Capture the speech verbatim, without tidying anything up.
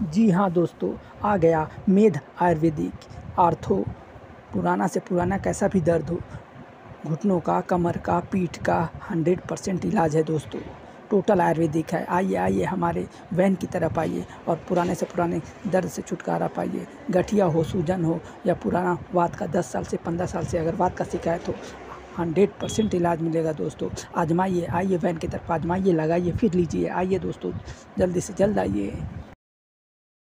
जी हाँ दोस्तों, आ गया मेध आयुर्वेदिक आर्थो। पुराना से पुराना कैसा भी दर्द हो, घुटनों का, कमर का, पीठ का हंड्रेड परसेंट इलाज है दोस्तों। टोटल आयुर्वेदिक है। आइए आइए हमारे वैन की तरफ आइए और पुराने से पुराने दर्द से छुटकारा पाइए। गठिया हो, सूजन हो या पुराना वात का दस साल से पंद्रह साल से अगर वात का शिकायत हो, हंड्रेड परसेंट इलाज मिलेगा दोस्तों। आजमाइए, आइए वैन की तरफ आजमाइए, लगाइए, फिर लीजिए। आइए दोस्तों, जल्दी से जल्द आइए।